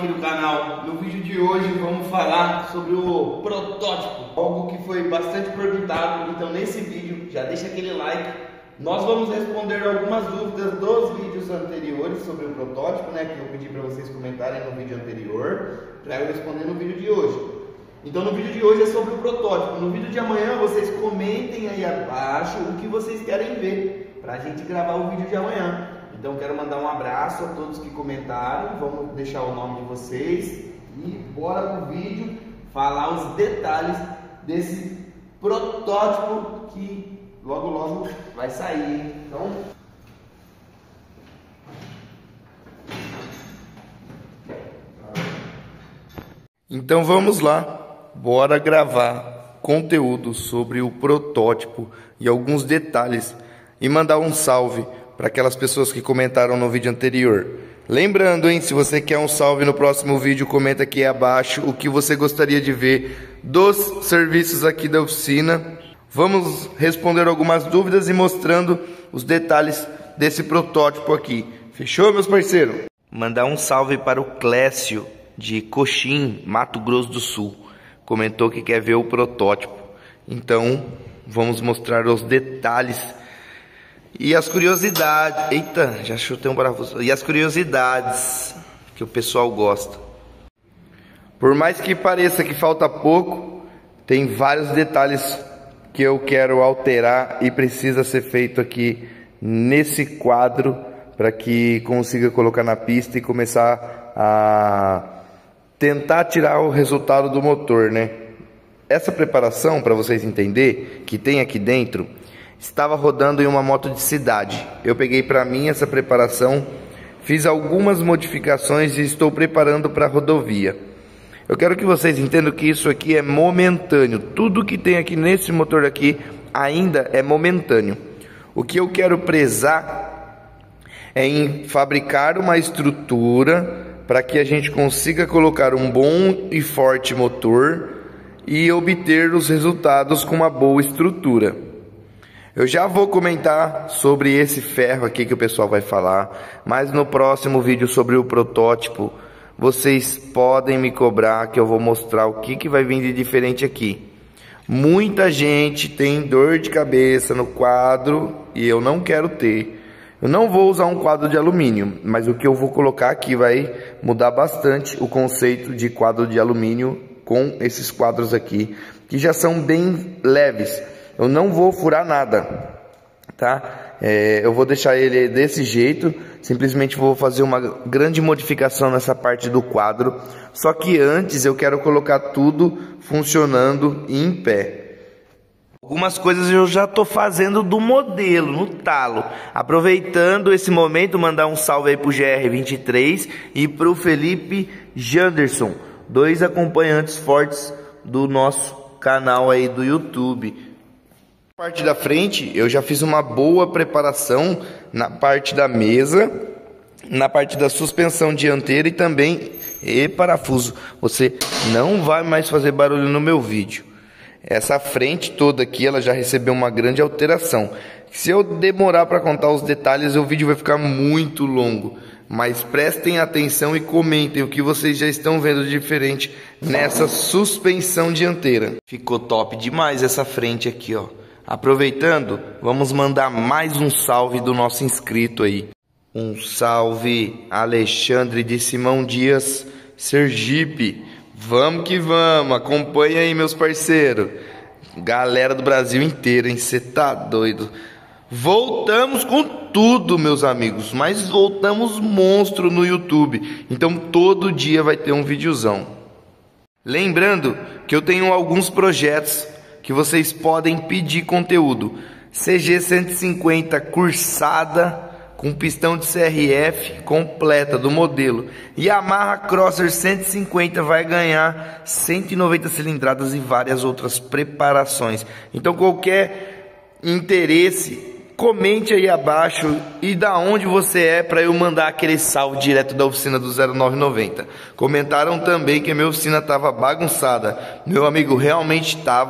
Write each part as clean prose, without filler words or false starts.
aqui do canal. No vídeo de hoje vamos falar sobre o protótipo, algo que foi bastante perguntado. Então nesse vídeo já deixa aquele like. Nós vamos responder algumas dúvidas dos vídeos anteriores sobre o protótipo, né, que eu pedi para vocês comentarem no vídeo anterior, para eu responder no vídeo de hoje. Então no vídeo de hoje é sobre o protótipo. No vídeo de amanhã vocês comentem aí abaixo o que vocês querem ver, para a gente gravar o vídeo de amanhã. Então quero mandar um abraço a todos que comentaram, vamos deixar o nome de vocês e bora pro vídeo falar os detalhes desse protótipo que logo logo vai sair, hein? Então vamos lá, bora gravar conteúdo sobre o protótipo e alguns detalhes e mandar um salve para aquelas pessoas que comentaram no vídeo anterior. Lembrando, hein, se você quer um salve no próximo vídeo, comenta aqui abaixo o que você gostaria de ver dos serviços aqui da oficina. Vamos responder algumas dúvidas e mostrando os detalhes desse protótipo aqui. Fechou, meus parceiros? Mandar um salve para o Clécio de Coxim, Mato Grosso do Sul. Comentou que quer ver o protótipo. Então, vamos mostrar os detalhes e as curiosidades. Eita, já chutei um parafuso. E as curiosidades que o pessoal gosta. Por mais que pareça que falta pouco, tem vários detalhes que eu quero alterar e precisa ser feito aqui nesse quadro para que consiga colocar na pista e começar a tentar tirar o resultado do motor, né? Essa preparação, para vocês entenderem, que tem aqui dentro, estava rodando em uma moto de cidade. Eu peguei para mim essa preparação, fiz algumas modificações e estou preparando para a rodovia. Eu quero que vocês entendam que isso aqui é momentâneo. Tudo que tem aqui nesse motor aqui ainda é momentâneo. O que eu quero prezar é em fabricar uma estrutura para que a gente consiga colocar um bom e forte motor e obter os resultados com uma boa estrutura. Eu já vou comentar sobre esse ferro aqui que o pessoal vai falar, mas no próximo vídeo sobre o protótipo, vocês podem me cobrar que eu vou mostrar o que vai vir de diferente aqui. Muita gente tem dor de cabeça no quadro e eu não quero ter. Eu não vou usar um quadro de alumínio, mas o que eu vou colocar aqui vai mudar bastante o conceito de quadro de alumínio com esses quadros aqui, que já são bem leves. Eu não vou furar nada, tá? Eu vou deixar ele desse jeito, simplesmente vou fazer uma grande modificação nessa parte do quadro. Só que antes eu quero colocar tudo funcionando e em pé. Algumas coisas eu já estou fazendo do modelo, no talo. Aproveitando esse momento, mandar um salve aí pro GR23 e pro Felipe Janderson, 2 acompanhantes fortes do nosso canal aí do YouTube. Na parte da frente eu já fiz uma boa preparação na parte da mesa, na parte da suspensão dianteira e também parafuso. Você não vai mais fazer barulho no meu vídeo. Essa frente toda aqui ela já recebeu uma grande alteração. Se eu demorar para contar os detalhes, o vídeo vai ficar muito longo. Mas prestem atenção e comentem o que vocês já estão vendo de diferente nessa suspensão dianteira. Ficou top demais essa frente aqui, ó. Aproveitando, vamos mandar mais um salve do nosso inscrito aí. Um salve, Alexandre de Simão Dias, Sergipe. Vamos que vamos, acompanha aí, meus parceiros. Galera do Brasil inteiro, hein? Cê tá doido. Voltamos com tudo, meus amigos, mas voltamos monstro no YouTube. Então todo dia vai ter um videozão. Lembrando que eu tenho alguns projetos que vocês podem pedir conteúdo. CG 150 cursada com pistão de CRF completa do modelo. Yamaha Crosser 150 vai ganhar 190 cilindradas e várias outras preparações. Então qualquer interesse, comente aí abaixo e da onde você é para eu mandar aquele salve direto da oficina do 0990. Comentaram também que a minha oficina estava bagunçada. Meu amigo, realmente estava.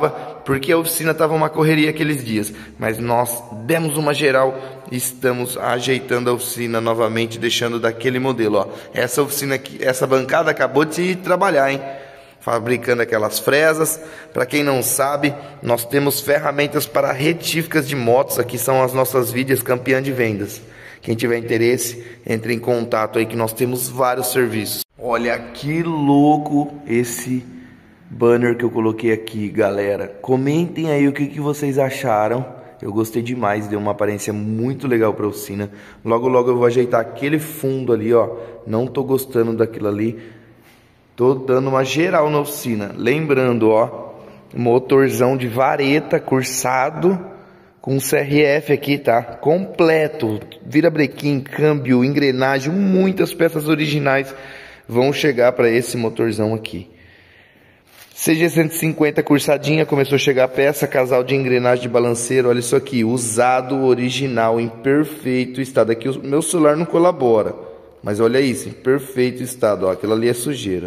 porque a oficina estava uma correria aqueles dias, mas nós demos uma geral e estamos ajeitando a oficina novamente, deixando daquele modelo, ó. Essa oficina aqui, essa bancada acabou de trabalhar, hein? Fabricando aquelas fresas. Para quem não sabe, nós temos ferramentas para retíficas de motos. Aqui são as nossas vídeos campeã de vendas. Quem tiver interesse, entre em contato aí que nós temos vários serviços. Olha que louco esse banner que eu coloquei aqui, galera. Comentem aí o que vocês acharam. Eu gostei demais, deu uma aparência muito legal para a oficina. Logo logo eu vou ajeitar aquele fundo ali, ó. Não tô gostando daquilo ali. Tô dando uma geral na oficina. Lembrando, ó, motorzão de vareta, cursado, com CRF aqui, tá? Completo. Virabrequim, câmbio, engrenagem, muitas peças originais vão chegar para esse motorzão aqui. CG 150 cursadinha, começou a chegar a peça, casal de engrenagem de balanceiro, olha isso aqui, usado, original, em perfeito estado. Aqui o meu celular não colabora, mas olha isso, em perfeito estado, ó, aquilo ali é sujeira.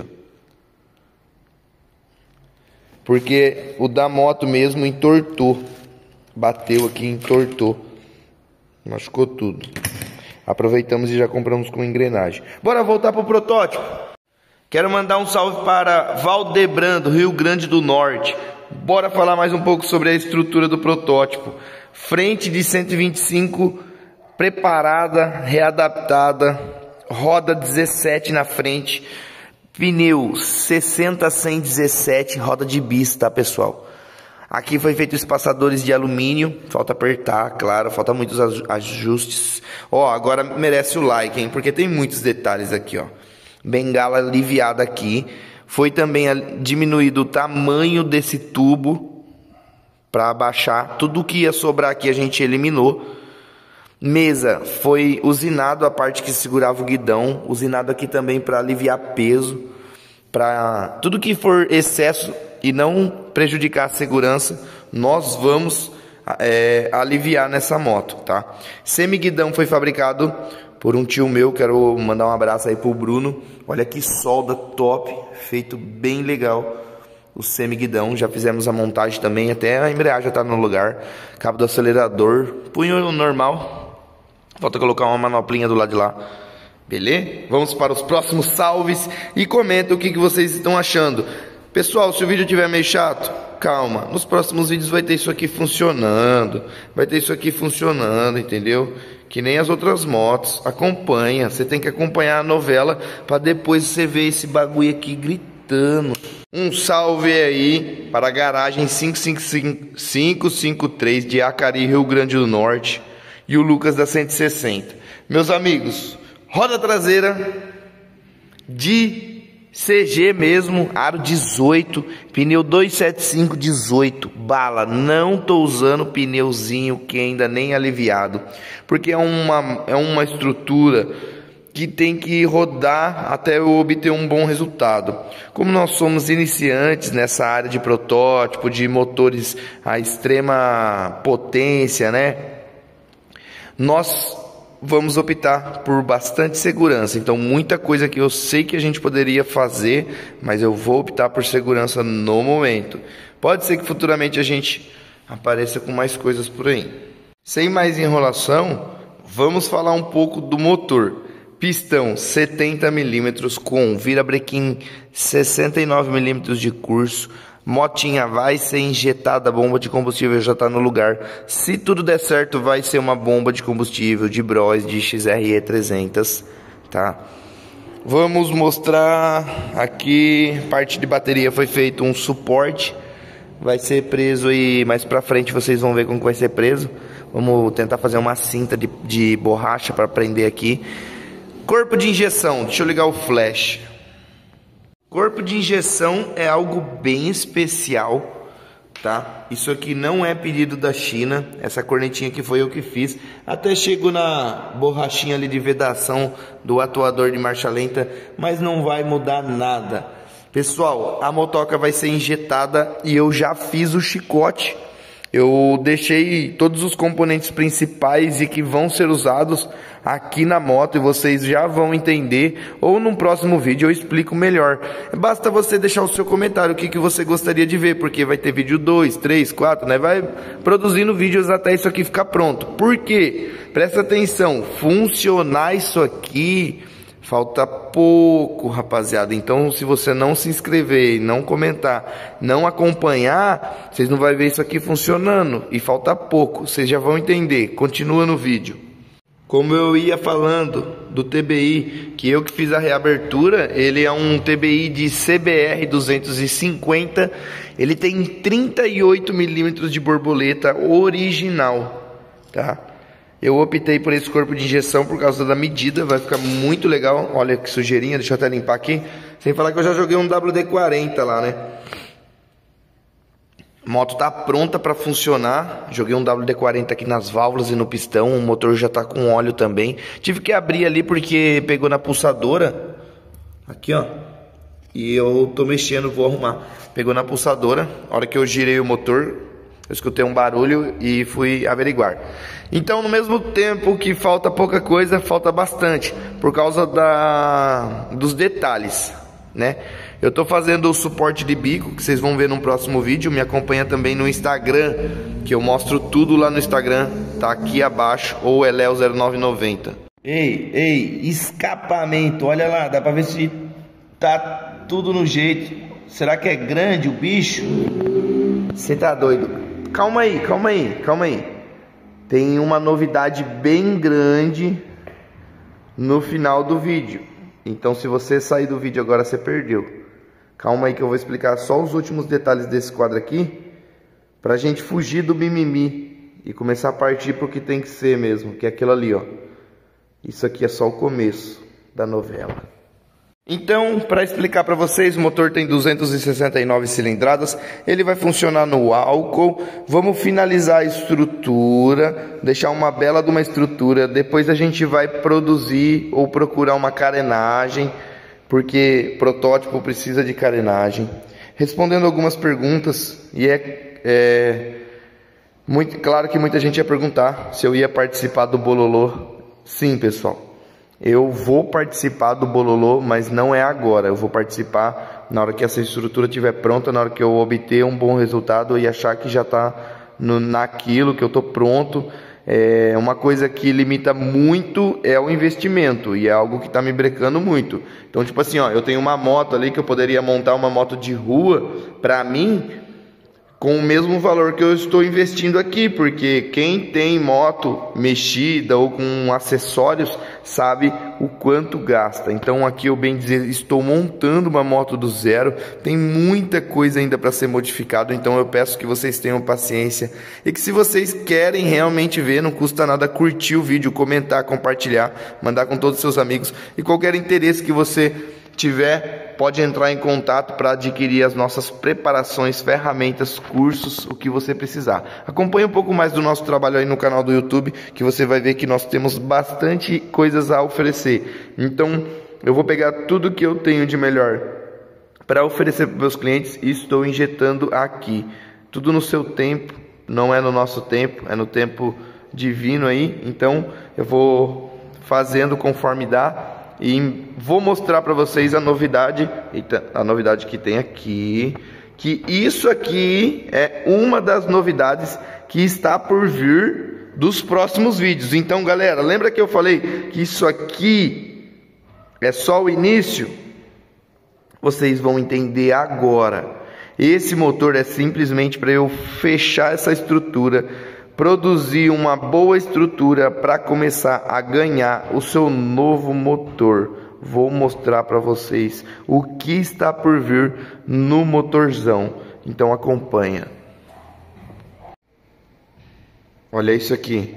Porque o da moto mesmo entortou. Bateu aqui, entortou. Machucou tudo. Aproveitamos e já compramos com engrenagem. Bora voltar pro protótipo. Quero mandar um salve para Valdebrando, Rio Grande do Norte. Bora falar mais um pouco sobre a estrutura do protótipo. Frente de 125 preparada, readaptada. Roda 17 na frente. Pneu 60-117, roda de bis, tá, pessoal? Aqui foi feito espaçadores de alumínio, falta apertar, claro, falta muitos ajustes. Ó, agora merece o like, hein, porque tem muitos detalhes aqui, ó. Bengala aliviada aqui. Foi também diminuído o tamanho desse tubo para abaixar. Tudo que ia sobrar aqui a gente eliminou. Mesa, foi usinado a parte que segurava o guidão, usinado aqui também para aliviar peso, para tudo que for excesso e não prejudicar a segurança, nós vamos aliviar nessa moto, tá? Semi-guidão foi fabricado por um tio meu, quero mandar um abraço aí pro Bruno, olha que solda top, feito bem legal. O semi-guidão, já fizemos a montagem também, até a embreagem já está no lugar, cabo do acelerador, punho normal. Falta colocar uma manoplinha do lado de lá. Beleza? Vamos para os próximos salves e comenta o que vocês estão achando. Pessoal, se o vídeo estiver meio chato, calma. Nos próximos vídeos vai ter isso aqui funcionando. Vai ter isso aqui funcionando, entendeu? Que nem as outras motos. Acompanha. Você tem que acompanhar a novela para depois você ver esse bagulho aqui gritando. Um salve aí para a garagem 553 de Acari, Rio Grande do Norte. E o Lucas da 160. Meus amigos, roda traseira de CG mesmo, aro 18, pneu 275 18, bala. Não tô usando pneuzinho que ainda nem aliviado, porque é uma estrutura que tem que rodar até eu obter um bom resultado. Como nós somos iniciantes nessa área de protótipo, de motores a extrema potência, né? Nós vamos optar por bastante segurança. Então, muita coisa que eu sei que a gente poderia fazer, mas eu vou optar por segurança no momento. Pode ser que futuramente a gente apareça com mais coisas por aí. Sem mais enrolação, vamos falar um pouco do motor. Pistão 70 mm com virabrequim 69 mm de curso. Motinha vai ser injetada, a bomba de combustível já está no lugar. Se tudo der certo, vai ser uma bomba de combustível de Bros de XRE 300, tá? Vamos mostrar aqui, parte de bateria foi feito um suporte. Vai ser preso aí, mais pra frente vocês vão ver como vai ser preso. Vamos tentar fazer uma cinta de borracha para prender aqui. Corpo de injeção, deixa eu ligar o flash. Corpo de injeção é algo bem especial, tá? Isso aqui não é pedido da China. Essa cornetinha aqui foi eu que fiz. Até chego na borrachinha ali de vedação do atuador de marcha lenta, mas não vai mudar nada. Pessoal, a motoca vai ser injetada e eu já fiz o chicote Eu deixei todos os componentes principais e que vão ser usados aqui na moto e vocês já vão entender, ou num próximo vídeo eu explico melhor. Basta você deixar o seu comentário o que você gostaria de ver, porque vai ter vídeo 2, 3, 4, né? Vai produzindo vídeos até isso aqui ficar pronto. Por quê? Presta atenção, funcionar isso aqui falta pouco, rapaziada. Então, se você não se inscrever, não comentar, não acompanhar, vocês não vão ver isso aqui funcionando. E falta pouco, vocês já vão entender. Continua no vídeo. Como eu ia falando do TBI, que eu que fiz a reabertura, ele é um TBI de CBR 250. Ele tem 38 milímetros de borboleta original, tá? Eu optei por esse corpo de injeção por causa da medida, vai ficar muito legal. Olha que sujeirinha, deixa eu até limpar aqui. Sem falar que eu já joguei um WD-40 lá, né? A moto tá pronta para funcionar. Joguei um WD-40 aqui nas válvulas e no pistão. O motor já tá com óleo também. Tive que abrir ali porque pegou na pulsadora. Aqui, ó. E eu tô mexendo, vou arrumar. Pegou na pulsadora. A hora que eu girei o motor, eu escutei um barulho e fui averiguar. Então, no mesmo tempo que falta pouca coisa, falta bastante. Por causa dos detalhes, né? Eu tô fazendo o suporte de bico, que vocês vão ver no próximo vídeo. Me acompanha também no Instagram, que eu mostro tudo lá no Instagram. Tá aqui abaixo, ou Eléo0990. Ei, escapamento. Olha lá, dá pra ver se tá tudo no jeito. Será que é grande o bicho? Você tá doido? Calma aí. Tem uma novidade bem grande no final do vídeo. Então, se você sair do vídeo agora, você perdeu. Calma aí que eu vou explicar só os últimos detalhes desse quadro aqui, pra gente fugir do mimimi e começar a partir pro que tem que ser mesmo, que é aquilo ali, ó. Isso aqui é só o começo da novela. Então, para explicar para vocês, o motor tem 269 cilindradas, ele vai funcionar no álcool. Vamos finalizar a estrutura, deixar uma bela de uma estrutura. Depois a gente vai produzir ou procurar uma carenagem, porque protótipo precisa de carenagem. Respondendo algumas perguntas, e muito claro que muita gente ia perguntar se eu ia participar do Bololô. Sim, pessoal. Eu vou participar do Bololô, mas não é agora. Eu vou participar na hora que essa estrutura estiver pronta, na hora que eu obter um bom resultado e achar que já está naquilo, que eu estou pronto. Uma coisa que limita muito é o investimento, e é algo que está me brecando muito. Então, tipo assim, ó, eu tenho uma moto ali que eu poderia montar uma moto de rua para mim, com o mesmo valor que eu estou investindo aqui, porque quem tem moto mexida ou com acessórios sabe o quanto gasta. Então aqui eu bem dizer, estou montando uma moto do zero, tem muita coisa ainda para ser modificado, então eu peço que vocês tenham paciência e que se vocês querem realmente ver, não custa nada curtir o vídeo, comentar, compartilhar, mandar com todos os seus amigos, e qualquer interesse que você tiver, pode entrar em contato para adquirir as nossas preparações, ferramentas, cursos, o que você precisar. Acompanhe um pouco mais do nosso trabalho aí no canal do YouTube, que você vai ver que nós temos bastante coisas a oferecer. Então, eu vou pegar tudo que eu tenho de melhor para oferecer para meus clientes e estou injetando aqui. Tudo no seu tempo, não é no nosso tempo, é no tempo divino aí. Então, eu vou fazendo conforme dá. E vou mostrar para vocês a novidade, a novidade que tem aqui, que isso aqui é uma das novidades que está por vir dos próximos vídeos. Então, galera, lembra que eu falei que isso aqui é só o início? Vocês vão entender agora. Esse motor é simplesmente para eu fechar essa estrutura, produzir uma boa estrutura para começar a ganhar o seu novo motor. Vou mostrar para vocês o que está por vir no motorzão. Então acompanha. Olha isso aqui.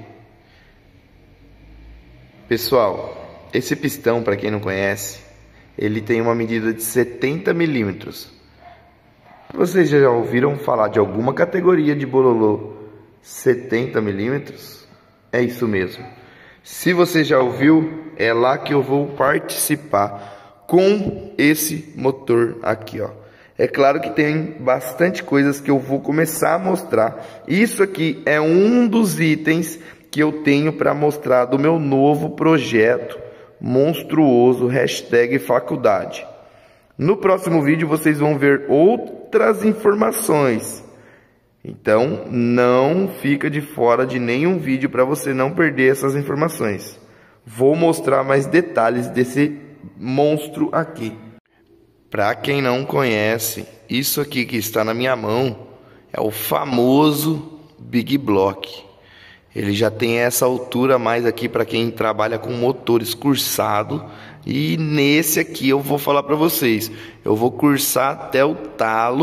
Pessoal, esse pistão, para quem não conhece, ele tem uma medida de 70 milímetros. Vocês já ouviram falar de alguma categoria de bololô 70 milímetros? É isso mesmo. Se você já ouviu, é lá que eu vou participar com esse motor aqui, ó. É claro que tem bastante coisas que eu vou começar a mostrar. Isso aqui é um dos itens que eu tenho para mostrar do meu novo projeto monstruoso, #faculdade. No próximo vídeo vocês vão ver outras informações. Então não fica de fora de nenhum vídeo para você não perder essas informações. Vou mostrar mais detalhes desse monstro aqui. Para quem não conhece, isso aqui que está na minha mão é o famoso Big Block. Ele já tem essa altura mais aqui para quem trabalha com motores cursado. E nesse aqui eu vou falar para vocês, eu vou cursar até o talo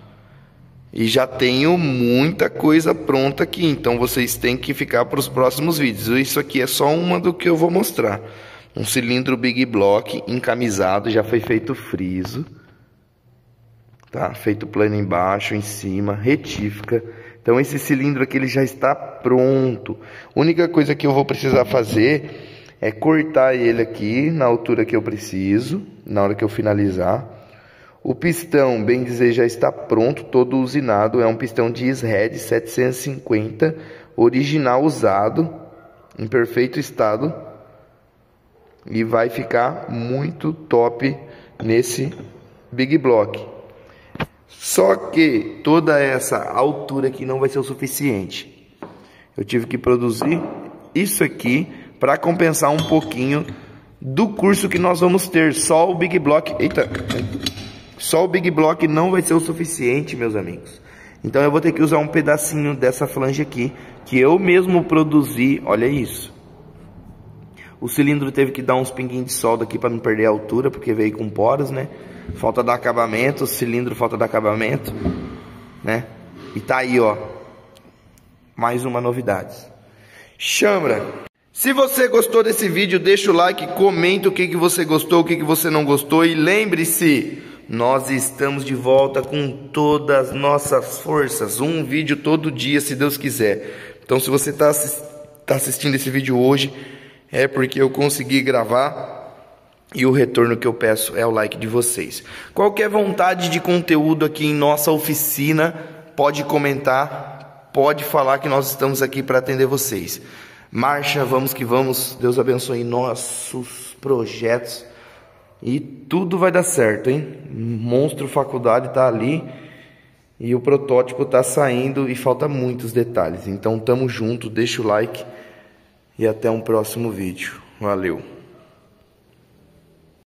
e já tenho muita coisa pronta aqui, então vocês têm que ficar para os próximos vídeos. Isso aqui é só uma do que eu vou mostrar. Um cilindro Big Block encamisado, já foi feito friso, tá? Feito plano embaixo, em cima, retífica. Então esse cilindro aqui ele já está pronto. A única coisa que eu vou precisar fazer é cortar ele aqui na altura que eu preciso, na hora que eu finalizar. O pistão, bem dizer, já está pronto, todo usinado. É um pistão de SRED 750, original usado, em perfeito estado. E vai ficar muito top nesse Big Block. Só que toda essa altura aqui não vai ser o suficiente. Eu tive que produzir isso aqui para compensar um pouquinho do curso que nós vamos ter. Só o Big Block, só o Big Block não vai ser o suficiente, meus amigos. Então eu vou ter que usar um pedacinho dessa flange aqui, que eu mesmo produzi. Olha isso. O cilindro teve que dar uns pinguinhos de solda aqui para não perder a altura, porque veio com poros, né? Falta dar acabamento, o cilindro falta dar acabamento, né? E tá aí, ó, mais uma novidade. Chambra! Se você gostou desse vídeo, deixa o like, comenta o que você gostou, o que você não gostou. E lembre-se, nós estamos de volta com todas as nossas forças. Um vídeo todo dia, se Deus quiser. Então se você tá assistindo esse vídeo hoje, é porque eu consegui gravar. E o retorno que eu peço é o like de vocês. Qualquer vontade de conteúdo aqui em nossa oficina, pode comentar, pode falar que nós estamos aqui para atender vocês. Marcha, vamos que vamos. Deus abençoe nossos projetos. E tudo vai dar certo, hein? Monstro Faculdade tá ali. E o protótipo tá saindo e falta muitos detalhes. Então tamo junto, deixa o like. E até um próximo vídeo. Valeu!